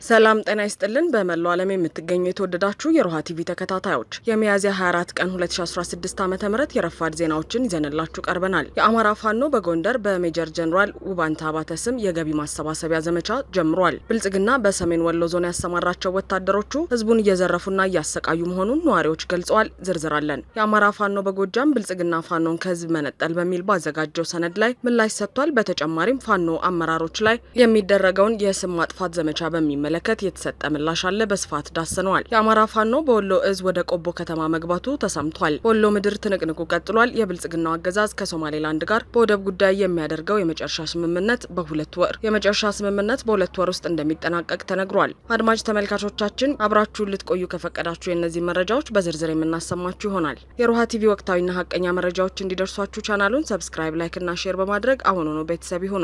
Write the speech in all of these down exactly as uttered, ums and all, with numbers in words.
ሰላም ጤና ይስጥልን በመላው ዓለም የምትገኙ የተወደዳችሁ የሮሃ ቲቪ ተከታታዮች የሚያዝያ ሃያ አራት ቀን ሁለት ሺህ አስራ ስድስት ዓመተ ምህረት የረፋድ ዜናዎችን ይዘንላችሁ ቀርበናል። የአማራ ፋኖ በጎንደር በሜጀር ጀነራል ውባንታ አባተ ስም የገቢ ማሰባሰቢያ ዘመቻ ጀምሯል። ብልጽግና በሰሜን ወሎ ዞን ያሰማራቸው ወታደሮቹ ህዝቡን እየዘረፉና እያሰቃዩ መሆኑን ነዋሪዎች ገልጸዋል። ዝርዝራለን። የአማራ ፋኖ በጎጃም ብልጽግና ፋኖን ከህዝብ መነጠል በሚል ባዘጋጀው ሰነድ ላይ ምላሽ ሰጥቷል። በተጨማሪም ፋኖ አመራሮች ላይ የሚደረገውን የስም ማጥፋት ዘመቻ በሚመለከት ለከት የተሰጠ ምላሽ አለ በስፋት ዳሰነዋል። የአማራ ፋኖ በወሎ እዝ ወደ ቆቦ ከተማ መግባቱ ተሰምቷል። ወሎ ምድር ትንቅንቁ ቀጥሏል። የብልጽግናው አገዛዝ ከሶማሌላንድ ጋር በወደብ ጉዳይ የሚያደርገው የመጨረሻ ስምምነት በሁለት ወር የመጨረሻ ስምምነት በሁለት ወር ውስጥ እንደሚጠናቀቅ ተነግሯል። አድማጭ ተመልካቾቻችን አብራችሁን ልትቆዩ ከፈቀዳችሁ የእነዚህ መረጃዎች በዝርዝር የምናሰማችሁ ይሆናል። የሮሃ ቲቪ ወቅታዊና ሀቀኛ መረጃዎች እንዲደርሷችሁ ቻናሉን ሰብስክራይብ፣ ላይክ እና ሼር በማድረግ አሁኑኑ ቤተሰብ ይሁኑ።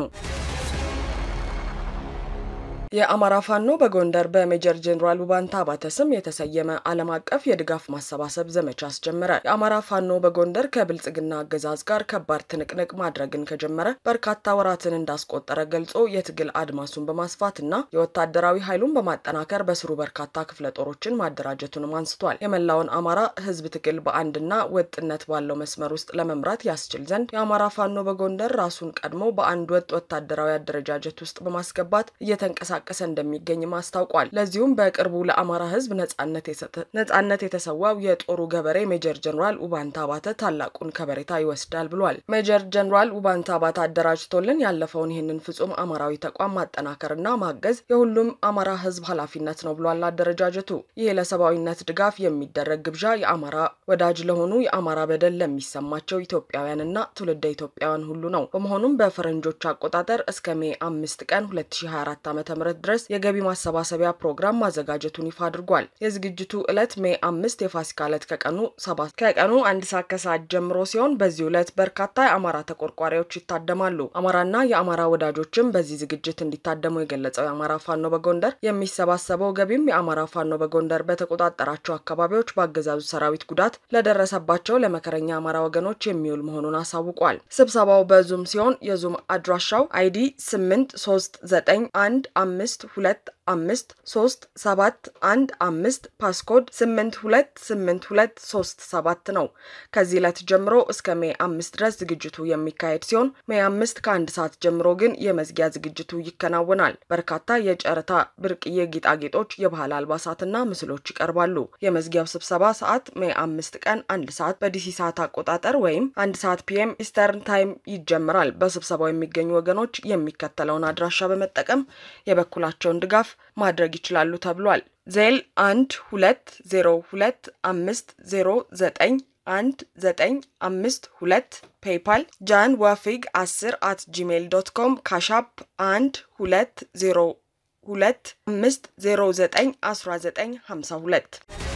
የአማራ ፋኖ በጎንደር በሜጀር ጀነራል ውባንታ አባተ ስም የተሰየመ ዓለም አቀፍ የድጋፍ ማሰባሰብ ዘመቻ አስጀመረ። የአማራ ፋኖ በጎንደር ከብልጽግና አገዛዝ ጋር ከባድ ትንቅንቅ ማድረግን ከጀመረ በርካታ ወራትን እንዳስቆጠረ ገልጾ የትግል አድማሱን በማስፋትና የወታደራዊ ኃይሉን በማጠናከር በስሩ በርካታ ክፍለ ጦሮችን ማደራጀቱን አንስቷል። የመላውን አማራ ህዝብ ትግል በአንድና ወጥነት ባለው መስመር ውስጥ ለመምራት ያስችል ዘንድ የአማራ ፋኖ በጎንደር ራሱን ቀድሞ በአንድ ወጥ ወታደራዊ አደረጃጀት ውስጥ በማስገባት እየተንቀሳቀሰ ቀሰ እንደሚገኝ ማስታውቋል። ለዚሁም በቅርቡ ለአማራ ህዝብ ነጻነት የሰጠ ነጻነት የተሰዋው የጦሩ ገበሬ ሜጀር ጀነራል ውባንታ አባተ ታላቁን ከበሬታ ይወስዳል ብሏል። ሜጀር ጀነራል ውባንታ አባተ አደራጅቶልን ያለፈውን ይህንን ፍጹም አማራዊ ተቋም ማጠናከርና ማገዝ የሁሉም አማራ ህዝብ ኃላፊነት ነው ብሏል። አደረጃጀቱ ይህ ለሰብአዊነት ድጋፍ የሚደረግ ግብዣ የአማራ ወዳጅ ለሆኑ የአማራ በደል ለሚሰማቸው ኢትዮጵያውያንና ትውልደ ኢትዮጵያውያን ሁሉ ነው። በመሆኑም በፈረንጆች አቆጣጠር እስከ ሜይ አምስት ቀን ሁለት ሺህ ሃያ አራት ዓመተ ምህረት ድረስ የገቢ ማሰባሰቢያ ፕሮግራም ማዘጋጀቱን ይፋ አድርጓል። የዝግጅቱ ዕለት ሜይ አምስት የፋሲካ ዕለት ከቀኑ ሰባት ከቀኑ አንድ ሰዓት ከሰዓት ጀምሮ ሲሆን በዚህ ዕለት በርካታ የአማራ ተቆርቋሪዎች ይታደማሉ። አማራና የአማራ ወዳጆችም በዚህ ዝግጅት እንዲታደሙ የገለጸው የአማራ ፋኖ በጎንደር የሚሰባሰበው ገቢም የአማራ ፋኖ በጎንደር በተቆጣጠራቸው አካባቢዎች በአገዛዙ ሰራዊት ጉዳት ለደረሰባቸው ለመከረኛ አማራ ወገኖች የሚውል መሆኑን አሳውቋል። ስብሰባው በዙም ሲሆን የዙም አድራሻው አይዲ ስምንት ሶስት ዘጠኝ አንድ አምስት ሁለት አምስት ሶስት ሰባት አንድ አምስት ፓስኮድ ስምንት ሁለት ስምንት ሁለት ሶስት ሰባት ነው። ከዚህ ዕለት ጀምሮ እስከ ሜይ አምስት ድረስ ዝግጅቱ የሚካሄድ ሲሆን ሜይ አምስት ከአንድ ሰዓት ጀምሮ ግን የመዝጊያ ዝግጅቱ ይከናወናል። በርካታ የጨረታ ብርቅዬ ጌጣጌጦች፣ የባህል አልባሳትና ምስሎች ይቀርባሉ። የመዝጊያው ስብሰባ ሰዓት ሜይ አምስት ቀን አንድ ሰዓት በዲሲ ሰዓት አቆጣጠር ወይም አንድ ሰዓት ፒኤም ኢስተርን ታይም ይጀምራል። በስብሰባው የሚገኙ ወገኖች የሚከተለውን አድራሻ በመጠቀም የበኩላቸውን ድጋፍ ማድረግ ይችላሉ ተብሏል። ዜል አንድ ሁለት ዜሮ ሁለት አምስት ዜሮ ዘጠኝ አንድ ዘጠኝ አምስት ሁለት ፔይፓል ጃን ዋፊግ አስር አት ጂሜል ዶት ኮም ካሻፕ አንድ ሁለት ዜሮ ሁለት አምስት ዜሮ ዘጠኝ አስራ ዘጠኝ ሀምሳ ሁለት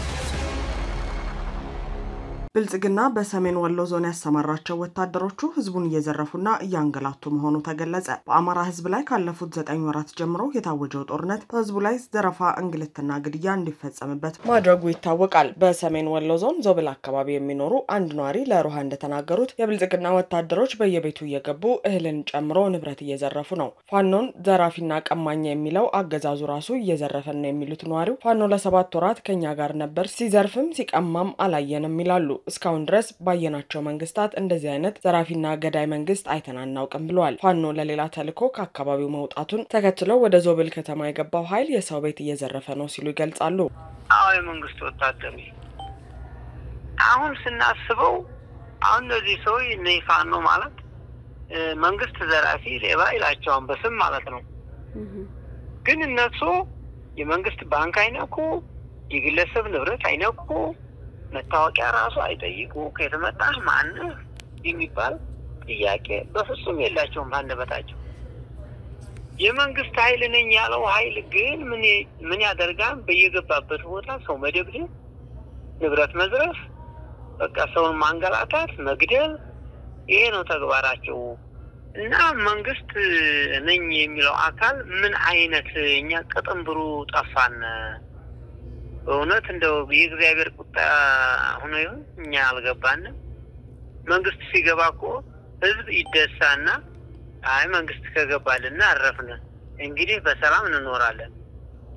ብልጽግና በሰሜን ወሎ ዞን ያሰማራቸው ወታደሮቹ ህዝቡን እየዘረፉና እያንገላቱ መሆኑ ተገለጸ። በአማራ ህዝብ ላይ ካለፉት ዘጠኝ ወራት ጀምሮ የታወጀው ጦርነት በህዝቡ ላይ ዘረፋ፣ እንግልትና ግድያ እንዲፈጸምበት ማድረጉ ይታወቃል። በሰሜን ወሎ ዞን ዞብል አካባቢ የሚኖሩ አንድ ነዋሪ ለሮሃ እንደተናገሩት የብልጽግና ወታደሮች በየቤቱ እየገቡ እህልን ጨምሮ ንብረት እየዘረፉ ነው። ፋኖን ዘራፊና ቀማኛ የሚለው አገዛዙ ራሱ እየዘረፈን ነው የሚሉት ነዋሪው ፋኖ ለሰባት ወራት ከኛ ጋር ነበር፣ ሲዘርፍም ሲቀማም አላየንም ይላሉ። እስካሁን ድረስ ባየናቸው መንግስታት እንደዚህ አይነት ዘራፊና ገዳይ መንግስት አይተናናውቅም ብለዋል። ፋኖ ለሌላ ተልኮ ከአካባቢው መውጣቱን ተከትሎ ወደ ዞብል ከተማ የገባው ኃይል የሰው ቤት እየዘረፈ ነው ሲሉ ይገልጻሉ። አዎ የመንግስት ወታደር አሁን ስናስበው አሁን እዚህ ሰው ፋኖ ማለት መንግስት ዘራፊ ሌባ ይላቸዋል በስም ማለት ነው። ግን እነሱ የመንግስት ባንክ አይነኩ፣ የግለሰብ ንብረት አይነኩ፣ መታወቂያ ራሱ አይጠይቁ፣ ከተመጣህ ማን የሚባል ጥያቄ በፍጹም የላቸውም አንደበታቸው። የመንግስት ኃይል ነኝ ያለው ኃይል ግን ምን ምን ያደርጋል? በየገባበት ቦታ ሰው መደብደብ፣ ንብረት መዝረፍ፣ በቃ ሰውን ማንገላታት፣ መግደል፣ ይሄ ነው ተግባራቸው። እና መንግስት ነኝ የሚለው አካል ምን አይነት እኛ ቀጥምብሩ ጠፋን። በእውነት እንደው የእግዚአብሔር ቁጣ ሆኖ ይሁን እኛ አልገባንም። መንግስት ሲገባኮ ህዝብ ይደሳና አይ መንግስት ከገባልና አረፍነ እንግዲህ በሰላም እንኖራለን።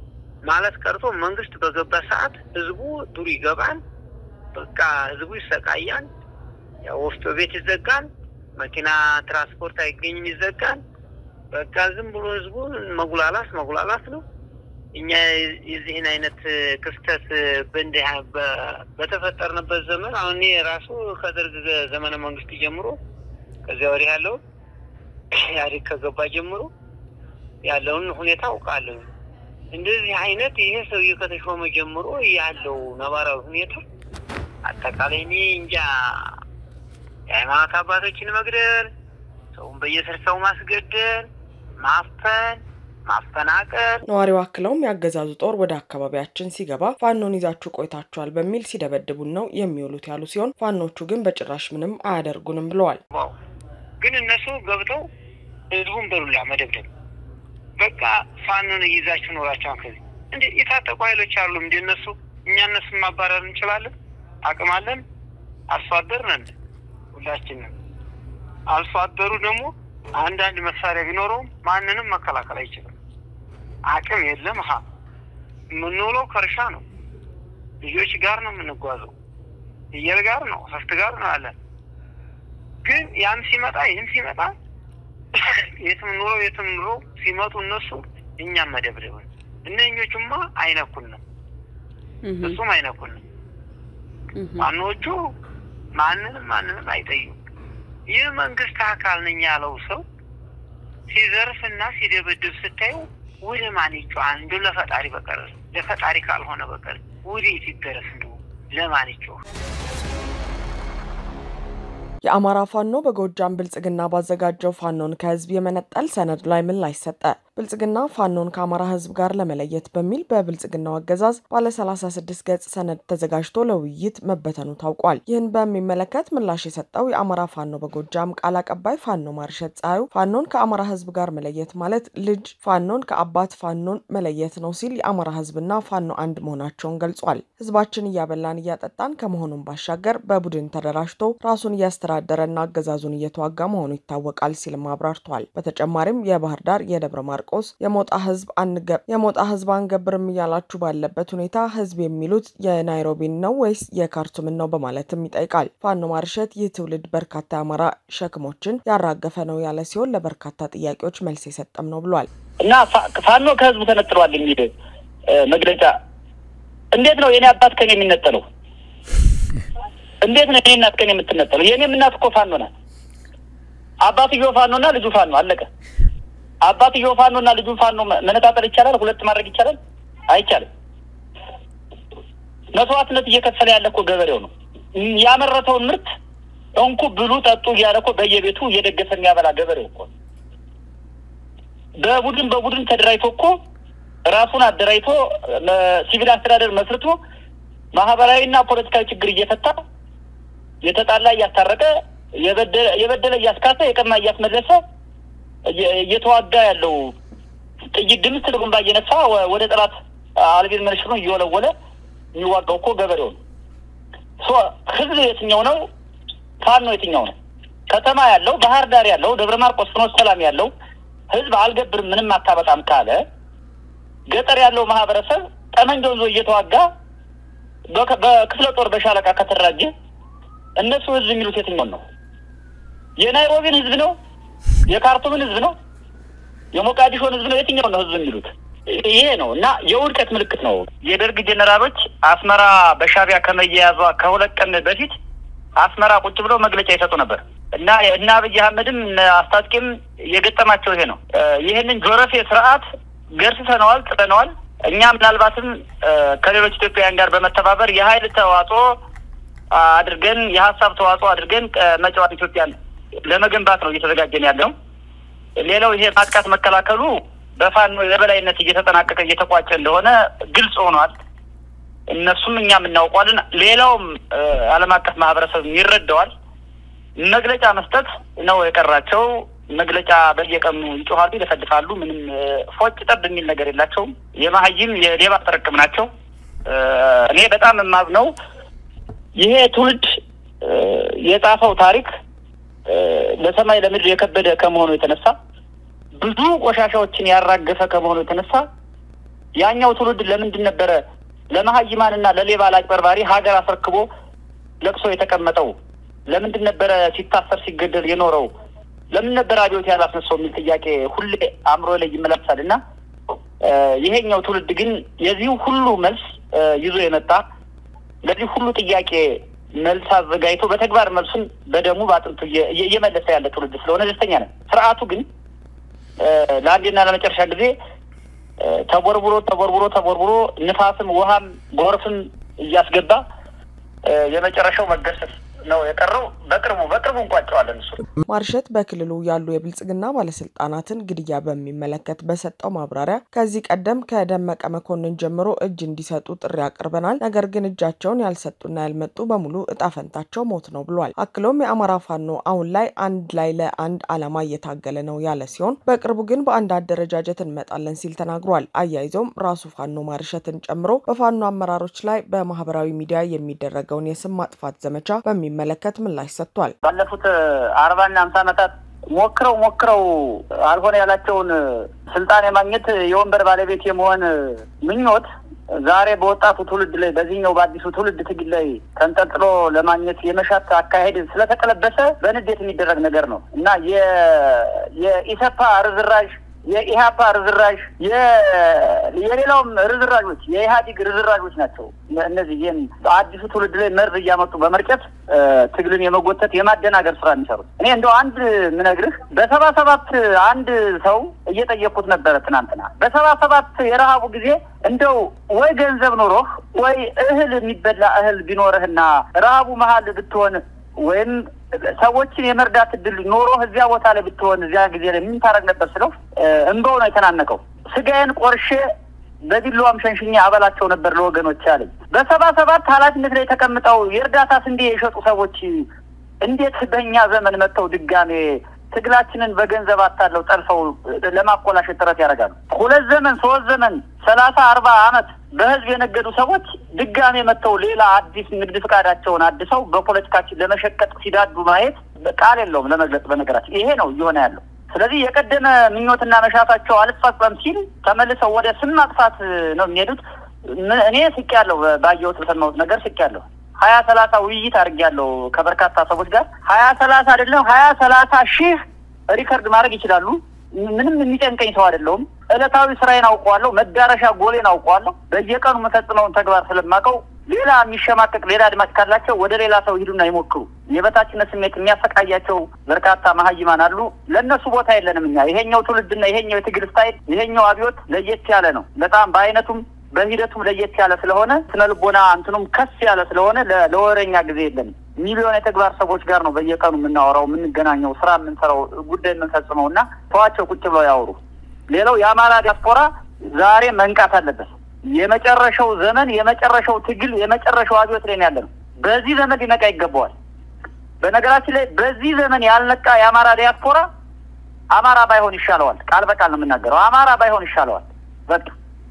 ማለት ቀርቶ መንግስት በገባ ሰዓት ህዝቡ ዱር ይገባል በቃ ህዝቡ ይሰቃያል ያው ወፍጮ ቤት ይዘጋል መኪና ትራንስፖርት አይገኝም ይዘጋል በቃ ዝም ብሎ ህዝቡ መጉላላት መጉላላት ነው እኛ የዚህን አይነት ክስተት በእንዲህ በተፈጠረበት ዘመን አሁን ራሱ ከደርግ ዘመነ መንግስት ጀምሮ ከዚያ ወዲህ ያለው ያሪክ ከገባ ጀምሮ ያለውን ሁኔታ አውቃለሁ እንደዚህ አይነት ይሄ ሰው ከተሾመ ጀምሮ ያለው ነባራው ሁኔታ አጠቃላይ እኔ እንጃ የሃይማኖት አባቶችን መግደል ሰውን በየሰርሰው ማስገደል ማፈን ማፈናቀል ነዋሪው አክለውም ያገዛዙ ጦር ወደ አካባቢያችን ሲገባ ፋኖን ይዛችሁ ቆይታችኋል በሚል ሲደበድቡን ነው የሚውሉት ያሉ ሲሆን ፋኖቹ ግን በጭራሽ ምንም አያደርጉንም ብለዋል ግን እነሱ ገብተው ህዝቡን በሩላ መደብደብ በቃ ፋኖን ይዛችሁ ኖራችሁ ከዚህ እንዴ የታጠቁ ኃይሎች አሉ እንዴ እነሱ እኛ እነሱን ማባረር እንችላለን አቅም አለን አርሶ አደር ነን ሁላችንም አርሶ አደሩ ደግሞ አንዳንድ መሳሪያ ቢኖረው ማንንም መከላከል አይችልም አቅም የለም ሀ ምንውለው ከርሻ ነው ልጆች ጋር ነው የምንጓዘው ይየር ጋር ነው ሀፍት ጋር ነው አለ ግን ያን ሲመጣ ይሄን ሲመጣ የትም ኑሮ የትም ኑሮ ሲመጡ እነሱ እኛም መደብደብ እነኞቹማ አይነኩንም እሱም አይነኩንም ማንዎቹ ማንንም ማንንም አይጠዩም የመንግስት አካል ነኝ ያለው ሰው ሲዘርፍና ሲደበድብ ስታዩ ወደ ማን ይጫን እንደ ለፈጣሪ በቀር ለፈጣሪ ካልሆነ በቀር ወዴት ይደረስ ነው ለማን ይጫን የአማራ ፋኖ በጎጃም ብልጽግና ባዘጋጀው ፋኖን ከህዝብ የመነጠል ሰነድ ላይ ምን ላይ ሰጠ ብልጽግና ፋኖን ከአማራ ህዝብ ጋር ለመለየት በሚል በብልጽግናው አገዛዝ ባለ ሰላሳ ስድስት ገጽ ሰነድ ተዘጋጅቶ ለውይይት መበተኑ ታውቋል ይህን በሚመለከት ምላሽ የሰጠው የአማራ ፋኖ በጎጃም ቃል አቀባይ ፋኖ ማርሸት ጻዩ ፋኖን ከአማራ ህዝብ ጋር መለየት ማለት ልጅ ፋኖን ከአባት ፋኖን መለየት ነው ሲል የአማራ ህዝብና ፋኖ አንድ መሆናቸውን ገልጿል ህዝባችን እያበላን እያጠጣን ከመሆኑን ባሻገር በቡድን ተደራጅቶ ራሱን እያስተዳደረና አገዛዙን እየተዋጋ መሆኑ ይታወቃል ሲል ማብራርቷል በተጨማሪም የባህር ዳር የደብረ ማርቆስ የሞጣ ህዝብ አንገብ የሞጣ ህዝብ አንገብርም ያላችሁ ባለበት ሁኔታ ህዝብ የሚሉት የናይሮቢን ነው ወይስ የካርቱምን ነው በማለትም ይጠይቃል ፋኖ ማርሸት የትውልድ በርካታ አማራ ሸክሞችን ያራገፈ ነው ያለ ሲሆን ለበርካታ ጥያቄዎች መልስ የሰጠም ነው ብሏል እና ፋኖ ከህዝቡ ተነጥሏል የሚል መግለጫ እንዴት ነው የኔ አባት ከኔ የሚነጠለው እንዴት ነው የኔ እናት ከኔ የምትነጠለው የኔም እናት እኮ ፋኖ ናት አባትዮ ፋኖና ልጁ ፋኖ አለቀ አባትዮ ፋኖና ልጁ ፋኖ መነጣጠል ይቻላል ሁለት ማድረግ ይቻላል አይቻልም መስዋዕትነት እየከፈለ ያለ እኮ ገበሬው ነው ያመረተውን ምርት እንኩ ብሉ ጠጡ ያለ እኮ በየቤቱ እየደገፈ የሚያበላ ገበሬው እኮ በቡድን በቡድን ተደራጅቶ እኮ ራሱን አደራጅቶ ሲቪል አስተዳደር መስርቶ ማህበራዊና ፖለቲካዊ ችግር እየፈታ የተጣላ ያስታረቀ የበደለ የበደለ ያስካተ የቀማ ያስመለሰ እየተዋጋ ያለው ጥይት ድምጽ ለጉንባ እየነሳ ወደ ጥላት አልቤል መልሽኑ እየወለወለ የሚዋጋው እኮ ገበሬው ነው ሶ ህዝብ የትኛው ነው ፋኖ የትኛው ነው ከተማ ያለው ባህር ዳር ያለው ደብረ ማርቆስ ፍኖተ ሰላም ያለው ህዝብ አልገብርም ምንም አታበጣም ካለ ገጠር ያለው ማህበረሰብ ጠመንጃውን ይዞ እየተዋጋ በክፍለ ጦር በሻለቃ ከተራጀ እነሱ ህዝብ የሚሉት የትኛው ነው የናይሮቢን ህዝብ ነው የካርቱምን ህዝብ ነው የሞቃዲሾን ህዝብ ነው የትኛው ነው ህዝብ የሚሉት ይሄ ነው እና የውድቀት ምልክት ነው የደርግ ጀነራሎች አስመራ በሻቢያ ከመያያዟ ከሁለት ቀን በፊት አስመራ ቁጭ ብለው መግለጫ ይሰጡ ነበር እና እና አብይ አህመድም አስታጥቂም የገጠማቸው ይሄ ነው ይሄንን ጆረፌ ስርዓት ገርሰነዋል ጥለነዋል እኛ ምናልባትም ከሌሎች ኢትዮጵያውያን ጋር በመተባበር የኃይል ተዋጽኦ አድርገን የሐሳብ ተዋጽኦ አድርገን መጫወት ኢትዮጵያን ለመገንባት ነው እየተዘጋጀን ያለው ሌላው ይሄ ማጥቃት መከላከሉ በፋኖ የበላይነት እየተጠናቀቀ እየተቋጨ እንደሆነ ግልጽ ሆኗል እነሱም እኛም እናውቃለን ሌላውም ዓለም አቀፍ ማህበረሰብ ይረዳዋል መግለጫ መስጠት ነው የቀራቸው መግለጫ በየቀኑ ይጮሃሉ ይደፈድፋሉ ምንም ፎጭ ጠብ የሚል ነገር የላቸውም የማህይም የሌባ ተረክም ናቸው እኔ በጣም የማዝነው ይሄ ትውልድ የጻፈው ታሪክ ለሰማይ ለምድር የከበደ ከመሆኑ የተነሳ ብዙ ቆሻሻዎችን ያራገፈ ከመሆኑ የተነሳ ያኛው ትውልድ ለምንድን ነበር ለማህይማንና ለሌባ ላጭበርባሪ ሀገር አስረክቦ ለቅሶ የተቀመጠው? ለምንድን ነበር ሲታሰር ሲገደል የኖረው? ለምን ነበር አብዮት ያላስነሳው የሚል ጥያቄ ሁሌ አእምሮ ላይ ይመለሳልና ይሄኛው ትውልድ ግን የዚህ ሁሉ መልስ ይዞ የመጣ ለዚህ ሁሉ ጥያቄ መልስ አዘጋጅቶ በተግባር መልሱን በደሙ ባጥንቱ እየመለሰ ያለ ትውልድ ስለሆነ ደስተኛ ነን። ስርዓቱ ግን ለአንዴና ለመጨረሻ ጊዜ ተቦርቡሮ ተቦርቡሮ ተቦርቡሮ ንፋስም ውሃም ጎርፍም እያስገባ የመጨረሻው መገሰስ ነው የቀረው። በቅርቡ በቅርቡ እንቋጨዋለን። እሱ ማርሸት በክልሉ ያሉ የብልጽግና ባለስልጣናትን ግድያ በሚመለከት በሰጠው ማብራሪያ ከዚህ ቀደም ከደመቀ መኮንን ጀምሮ እጅ እንዲሰጡ ጥሪ አቅርበናል፣ ነገር ግን እጃቸውን ያልሰጡና ያልመጡ በሙሉ እጣፈንታቸው ሞት ነው ብሏል። አክሎም የአማራ ፋኖ አሁን ላይ አንድ ላይ ለአንድ ዓላማ እየታገለ ነው ያለ ሲሆን በቅርቡ ግን በአንድ አደረጃጀት እንመጣለን ሲል ተናግሯል። አያይዞም ራሱ ፋኖ ማርሸትን ጨምሮ በፋኖ አመራሮች ላይ በማህበራዊ ሚዲያ የሚደረገውን የስም ማጥፋት ዘመቻ በሚ መለከት ምላሽ ሰጥቷል። ባለፉት አርባ እና ሃምሳ ዓመታት ሞክረው ሞክረው አልሆነ ያላቸውን ስልጣን የማግኘት የወንበር ባለቤት የመሆን ምኞት ዛሬ በወጣቱ ትውልድ ላይ በዚህኛው በአዲሱ ትውልድ ትግል ላይ ተንጠልጥሎ ለማግኘት የመሻት አካሄድ ስለተቀለበሰ በንዴት የሚደረግ ነገር ነው እና የ የኢሰፓ ርዝራዥ የኢሃፓ ርዝራዥ የሌላውም ርዝራዦች የኢሃዲግ ርዝራዦች ናቸው። እነዚህ ይሄን አዲሱ ትውልድ ላይ መርዝ እያመጡ በመርጨት ትግልን የመጎተት የማደናገር ስራ የሚሰሩት እኔ እንደው አንድ ምነግርህ በሰባ ሰባት አንድ ሰው እየጠየቁት ነበር ትናንትና በሰባ ሰባት የረሃቡ ጊዜ እንደው ወይ ገንዘብ ኖሮህ ወይ እህል የሚበላ እህል ቢኖርህና ረሃቡ መሃል ብትሆን ወይም ሰዎችን የመርዳት እድል ኖሮ እዚያ ቦታ ላይ ብትሆን እዚያ ጊዜ ላይ ምን ታረግ ነበር ስለው እንባው ነው የተናነቀው። ስጋዬን ቆርሼ በዲሏም ሸንሽኛ አበላቸው ነበር ለወገኖች አለኝ። በሰባ ሰባት ኃላፊነት ላይ ተቀምጠው የእርዳታ ስንዴ የሸጡ ሰዎች እንዴት በእኛ ዘመን መጥተው ድጋሜ ትግላችንን በገንዘብ አታለው ጠልፈው ለማቆላሸት ጥረት ያደርጋሉ? ሁለት ዘመን ሶስት ዘመን ሰላሳ አርባ አመት በህዝብ የነገዱ ሰዎች ድጋሜ መጥተው ሌላ አዲስ ንግድ ፍቃዳቸውን አድሰው በፖለቲካችን ለመሸቀጥ ሲዳዱ ማየት ቃል የለውም ለመግለጽ። በነገራችን ይሄ ነው እየሆነ ያለው። ስለዚህ የቀደመ ምኞትና መሻታቸው አልፈጸም ሲል ተመልሰው ወደ ስም ማጥፋት ነው የሚሄዱት። እኔ ስቄያለሁ፣ ባየሁት በሰማሁት ነገር ስቄያለሁ። ሀያ ሰላሳ ውይይት አድርጌያለሁ ከበርካታ ሰዎች ጋር። ሀያ ሰላሳ አይደለም ሀያ ሰላሳ ሺህ ሪከርድ ማድረግ ይችላሉ። ምንም የሚጨንቀኝ ሰው አይደለሁም። እለታዊ ስራዬን አውቀዋለሁ፣ መዳረሻ ጎሌን አውቀዋለሁ። በየቀኑ መፈጽመውን ተግባር ስለማውቀው ሌላ የሚሸማቀቅ ሌላ አድማጭ ካላቸው ወደ ሌላ ሰው ሂዱና ይሞክሩ። የበታችነት ስሜት የሚያሰቃያቸው በርካታ መሀይማን አሉ። ለነሱ ቦታ የለንም እኛ። ይሄኛው ትውልድና ይሄኛው የትግል ስታይል ይሄኛው አብዮት ለየት ያለ ነው። በጣም በአይነቱም በሂደቱም ለየት ያለ ስለሆነ ስነልቦና እንትኑም ከፍ ያለ ስለሆነ ለወሬኛ ጊዜ የለም። ሚሊዮን የተግባር ሰዎች ጋር ነው በየቀኑ የምናወራው፣ የምንገናኘው፣ ስራ የምንሰራው፣ ጉዳይ የምንፈጽመውና ተዋቸው ቁጭ ብለው ያወሩ። ሌላው የአማራ ዲያስፖራ ዛሬ መንቃት አለበት። የመጨረሻው ዘመን የመጨረሻው ትግል የመጨረሻው አብዮት ላይ ያለ ነው። በዚህ ዘመን ሊነቃ ይገባዋል። በነገራችን ላይ በዚህ ዘመን ያልነቃ የአማራ ዲያስፖራ አማራ ባይሆን ይሻለዋል። ቃል በቃል ነው የምናገረው። አማራ ባይሆን ይሻለዋል። በቃ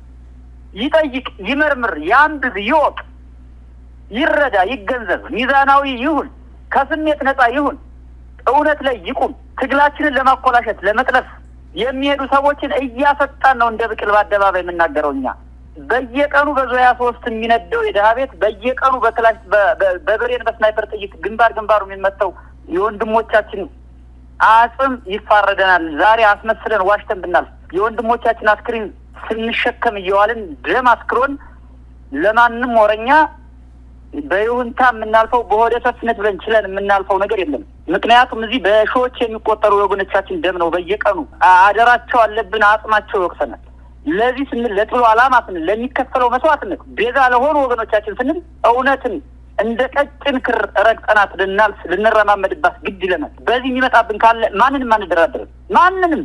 ይጠይቅ፣ ይመርምር፣ ያንብብ፣ ይወቅ፣ ይረዳ፣ ይገንዘብ፣ ሚዛናዊ ይሁን፣ ከስሜት ነፃ ይሁን፣ እውነት ላይ ይቁም። ትግላችንን ለማኮላሸት ለመጥለፍ የሚሄዱ ሰዎችን እያፈጣን ነው እንደ ብቅል በአደባባይ የምናገረው እኛ። በየቀኑ በዙያ ሶስት የሚነደው የደሃ ቤት በየቀኑ በክላሽ በብሬን በስናይፐር ጥይት ግንባር ግንባሩ የሚመተው የወንድሞቻችን አጽም ይፋረደናል። ዛሬ አስመስለን ዋሽተን ብናል የወንድሞቻችን አስክሪን ስንሸከም እየዋልን ደም አስክሮን ለማንም ወረኛ በይሁንታ የምናልፈው በሆደ ሰፍነት ብለን ችለን የምናልፈው ነገር የለም። ምክንያቱም እዚህ በሺዎች የሚቆጠሩ ወገኖቻችን ደም ነው በየቀኑ አደራቸው አለብን፣ አጽማቸው ይወቅሰናል። ለዚህ ስንል ለጥሎ ዓላማ ስንል ለሚከፈለው መስዋዕትነት ቤዛ ለሆኑ ወገኖቻችን ስንል እውነትን እንደ ቀጭን ክር ረግጠናት ልናልፍ ልንረማመድባት ግድ ይለናል። በዚህ የሚመጣብን ካለ ማንንም አንደራደርም፣ ማንንም።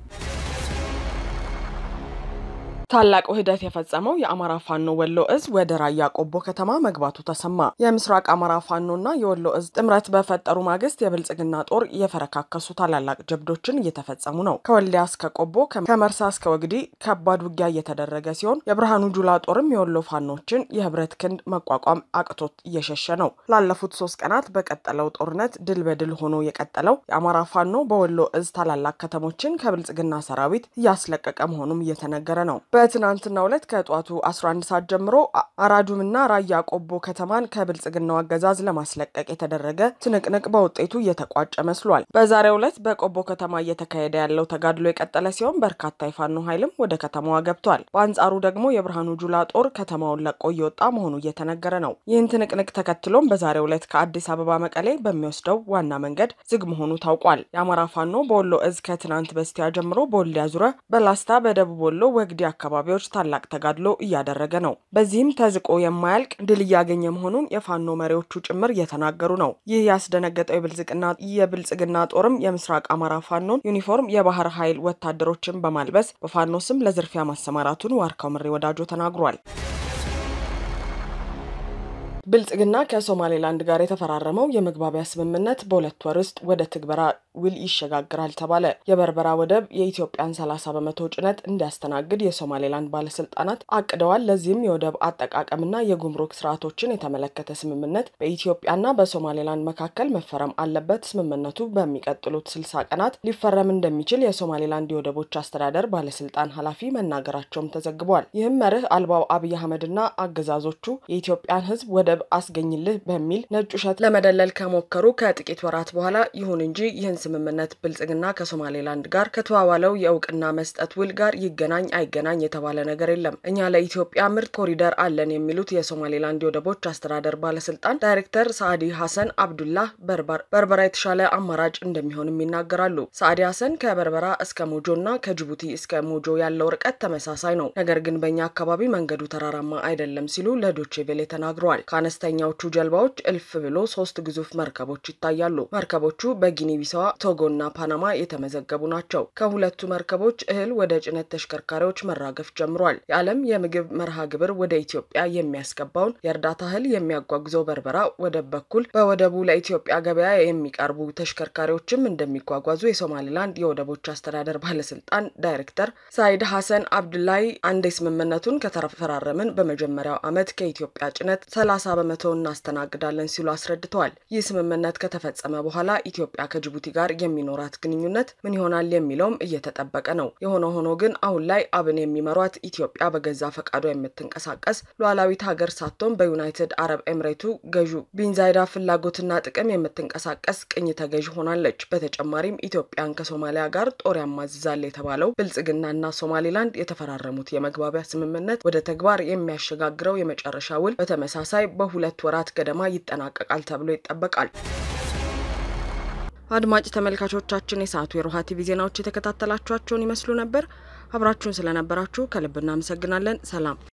ታላቁ ሂደት የፈጸመው የአማራ ፋኖ ወሎ እዝ ወደ ራያ ቆቦ ከተማ መግባቱ ተሰማ። የምስራቅ አማራ ፋኖና የወሎ እዝ ጥምረት በፈጠሩ ማግስት የብልጽግና ጦር የፈረካከሱ ታላላቅ ጀብዶችን እየተፈጸሙ ነው። ከወልዲያ እስከ ቆቦ ከመርሳ እስከ ወግዲ ከባድ ውጊያ እየተደረገ ሲሆን የብርሃኑ ጁላ ጦርም የወሎ ፋኖችን የህብረት ክንድ መቋቋም አቅቶት እየሸሸ ነው። ላለፉት ሶስት ቀናት በቀጠለው ጦርነት ድል በድል ሆኖ የቀጠለው የአማራ ፋኖ በወሎ እዝ ታላላቅ ከተሞችን ከብልጽግና ሰራዊት እያስለቀቀ መሆኑም እየተነገረ ነው። በትናንትናው ዕለት ከጧቱ አስራ አንድ ሰዓት ጀምሮ አራዱምና ራያ ቆቦ ከተማን ከብልጽግናው አገዛዝ ለማስለቀቅ የተደረገ ትንቅንቅ በውጤቱ እየተቋጨ መስሏል። በዛሬው ዕለት በቆቦ ከተማ እየተካሄደ ያለው ተጋድሎ የቀጠለ ሲሆን በርካታ የፋኖ ኃይልም ወደ ከተማዋ ገብቷል። በአንጻሩ ደግሞ የብርሃኑ ጁላ ጦር ከተማውን ለቆ እየወጣ መሆኑ እየተነገረ ነው። ይህን ትንቅንቅ ተከትሎም በዛሬው ዕለት ከአዲስ አበባ መቀሌ በሚወስደው ዋና መንገድ ዝግ መሆኑ ታውቋል። የአማራ ፋኖ በወሎ እዝ ከትናንት በስቲያ ጀምሮ በወልዲያ ዙሪያ፣ በላስታ፣ በደቡብ ወሎ ወግዲ አካባቢዎች ታላቅ ተጋድሎ እያደረገ ነው። በዚህም ተዝቆ የማያልቅ ድል እያገኘ መሆኑን የፋኖ መሪዎቹ ጭምር እየተናገሩ ነው። ይህ ያስደነገጠው የብልጽግና የብልጽግና ጦርም የምስራቅ አማራ ፋኖን ዩኒፎርም የባህር ኃይል ወታደሮችን በማልበስ በፋኖ ስም ለዝርፊያ ማሰማራቱን ዋርካው ምሬ ወዳጆ ተናግሯል። ብልጽግና ከሶማሌላንድ ጋር የተፈራረመው የመግባቢያ ስምምነት በሁለት ወር ውስጥ ወደ ትግበራ ውል ይሸጋግራል ተባለ። የበርበራ ወደብ የኢትዮጵያን ሰላሳ በመቶ ጭነት እንዲያስተናግድ የሶማሌላንድ ባለስልጣናት አቅደዋል። ለዚህም የወደብ አጠቃቀምና የጉምሩክ ስርዓቶችን የተመለከተ ስምምነት በኢትዮጵያና በሶማሌላንድ መካከል መፈረም አለበት። ስምምነቱ በሚቀጥሉት ስልሳ ቀናት ሊፈረም እንደሚችል የሶማሌላንድ የወደቦች አስተዳደር ባለስልጣን ኃላፊ መናገራቸውም ተዘግቧል። ይህም መርህ አልባው አብይ አህመድና አገዛዞቹ የኢትዮጵያን ሕዝብ ወደብ አስገኝልህ በሚል ነጭ ውሸት ለመደለል ከሞከሩ ከጥቂት ወራት በኋላ ይሁን እንጂ ይህን ስምምነት ብልጽግና ከሶማሌላንድ ጋር ከተዋዋለው የእውቅና መስጠት ውል ጋር ይገናኝ አይገናኝ የተባለ ነገር የለም። እኛ ለኢትዮጵያ ምርጥ ኮሪደር አለን የሚሉት የሶማሌላንድ የወደቦች አስተዳደር ባለስልጣን ዳይሬክተር ሳዕዲ ሐሰን አብዱላህ በርበራ የተሻለ አማራጭ እንደሚሆንም ይናገራሉ። ሳዕዲ ሐሰን ከበርበራ እስከ ሞጆና ከጅቡቲ እስከ ሞጆ ያለው ርቀት ተመሳሳይ ነው፣ ነገር ግን በእኛ አካባቢ መንገዱ ተራራማ አይደለም ሲሉ ለዶቼ ቬሌ ተናግረዋል። ከአነስተኛዎቹ ጀልባዎች እልፍ ብሎ ሶስት ግዙፍ መርከቦች ይታያሉ። መርከቦቹ በጊኒ ቢሳዋ፣ ቶጎና ፓናማ የተመዘገቡ ናቸው። ከሁለቱ መርከቦች እህል ወደ ጭነት ተሽከርካሪዎች መራገፍ ጀምሯል። የዓለም የምግብ መርሃ ግብር ወደ ኢትዮጵያ የሚያስገባውን የእርዳታ እህል የሚያጓጉዘው በርበራ ወደብ በኩል በወደቡ ለኢትዮጵያ ገበያ የሚቀርቡ ተሽከርካሪዎችም እንደሚጓጓዙ የሶማሌላንድ የወደቦች አስተዳደር ባለስልጣን ዳይሬክተር ሳዕዲ ሐሰን አብዱላሂ አንድ ስምምነቱን ከተፈራረምን በመጀመሪያው ዓመት ከኢትዮጵያ ጭነት ሰላሳ በመቶ እናስተናግዳለን ሲሉ አስረድተዋል። ይህ ስምምነት ከተፈጸመ በኋላ ኢትዮጵያ ከጅቡቲ ጋር የሚኖራት ግንኙነት ምን ይሆናል የሚለውም እየተጠበቀ ነው። የሆነ ሆኖ ግን አሁን ላይ አብን የሚመሯት ኢትዮጵያ በገዛ ፈቃዷ የምትንቀሳቀስ ሉዓላዊት ሀገር ሳትሆን በዩናይትድ አረብ ኤምሬቱ ገዢ ቢን ዛይድ ፍላጎትና ጥቅም የምትንቀሳቀስ ቅኝ ተገዥ ሆናለች። በተጨማሪም ኢትዮጵያን ከሶማሊያ ጋር ጦር ያማዝዛል የተባለው ብልጽግናና ሶማሌላንድ የተፈራረሙት የመግባቢያ ስምምነት ወደ ተግባር የሚያሸጋግረው የመጨረሻ ውል በተመሳሳይ በሁለት ወራት ገደማ ይጠናቀቃል ተብሎ ይጠበቃል። አድማጭ ተመልካቾቻችን የሰዓቱ የሮሃ ቲቪ ዜናዎች የተከታተላችኋቸውን ይመስሉ ነበር። አብራችሁን ስለነበራችሁ ከልብ እናመሰግናለን። ሰላም።